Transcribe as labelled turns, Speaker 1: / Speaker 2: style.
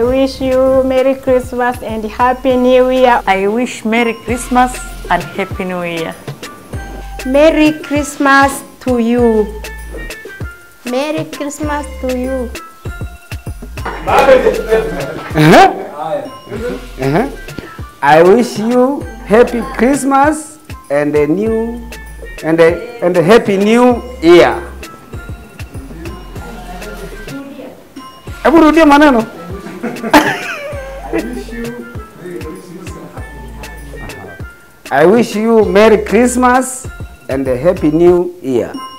Speaker 1: I wish you Merry Christmas and Happy New Year.
Speaker 2: I wish Merry Christmas and Happy New Year.
Speaker 1: Merry Christmas to you. Merry Christmas to you.
Speaker 3: I wish you Happy Christmas and a Happy New Year. Hebu rudia maneno. I wish you Merry Christmas and a Happy New Year.